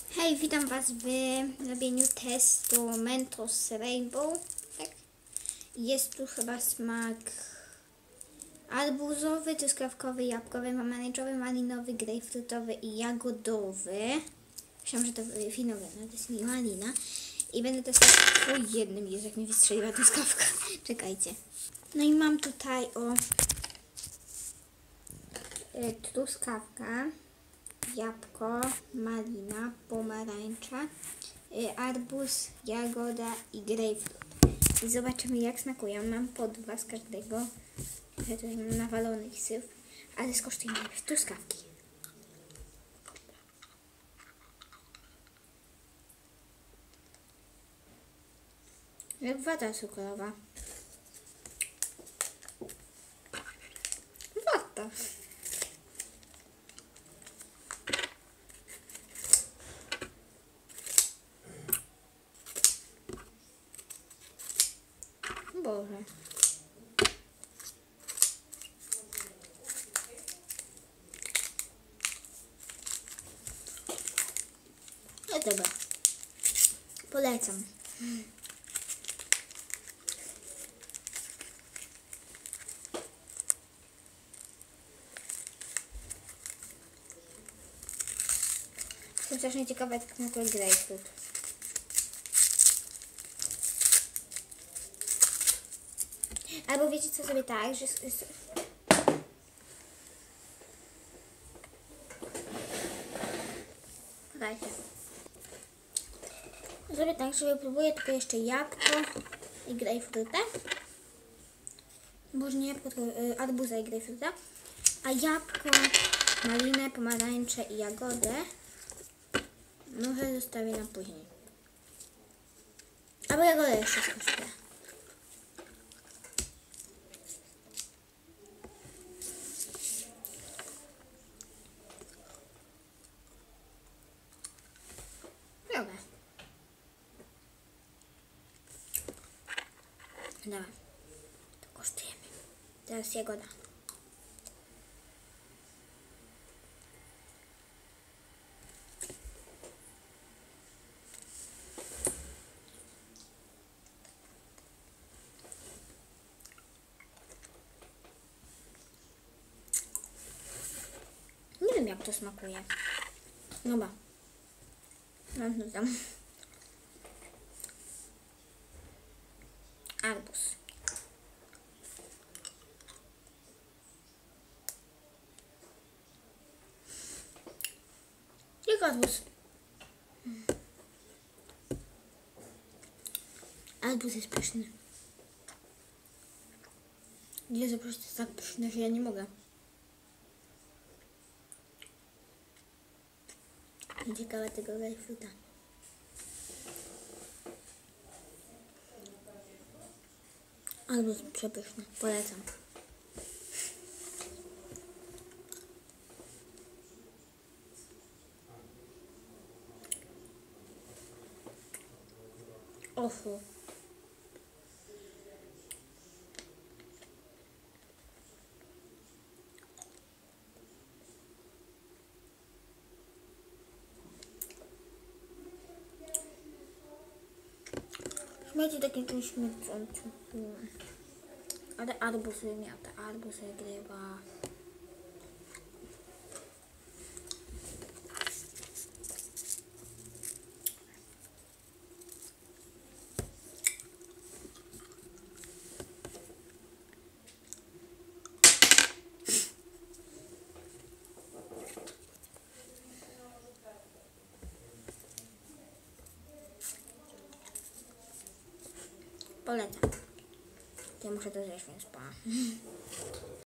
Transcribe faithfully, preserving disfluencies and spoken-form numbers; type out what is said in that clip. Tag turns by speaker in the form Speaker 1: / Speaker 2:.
Speaker 1: Hej, witam Was w robieniu testu Mentos Rainbow. Tak? Jest tu chyba smak arbuzowy, truskawkowy, jabłkowy, pomarańczowy, malinowy, grejpfrutowy i jagodowy. Myślałam, że to winowy, no to jest malina. I będę testować po jednym, jest jak mi wystrzeliła truskawka. Czekajcie. No i mam tutaj o y, truskawka, jabłko, malina, pomarańcza, y, arbuz, jagoda i grejpfrut. I zobaczymy, jak smakują. Mam po dwa z każdego. To jest nawalony syf, ale skosztujemy najpierw truskawki. Jak wata cukrowa. Wata. Boże. No dobra. Polecam. Jestem strasznie ciekawa, jak smakuje grejpfrut. Albo wiecie co, sobie tak, że... Dajcie. Zrobię tak, że próbuję tylko jeszcze jabłko i grejpfruta. Może nie jabłko, tylko y, arbuza i grejpfruta. A jabłko, malinę, pomarańczę i jagodę może zostawię na później. Albo jagodę jeszcze skosztuję. Dobra. Dobra. To kosztujemy. Teraz jagoda. Nie wiem, jak to smakuje. Dobra. Mam tu tam. Arbuz. Jak arbuz. Arbuz jest pyszny. Jezu, po prostu jest tak pyszny, że ja nie mogę. I ciekawe tego grejpfruta. Arbuz przepyszny. Polecam. Ofu. Śmieci takie czymś śmierdzącym. Ale arbuz miał, te arbuz wygrywa. Polecam. Ja muszę to zjeść, więc pa.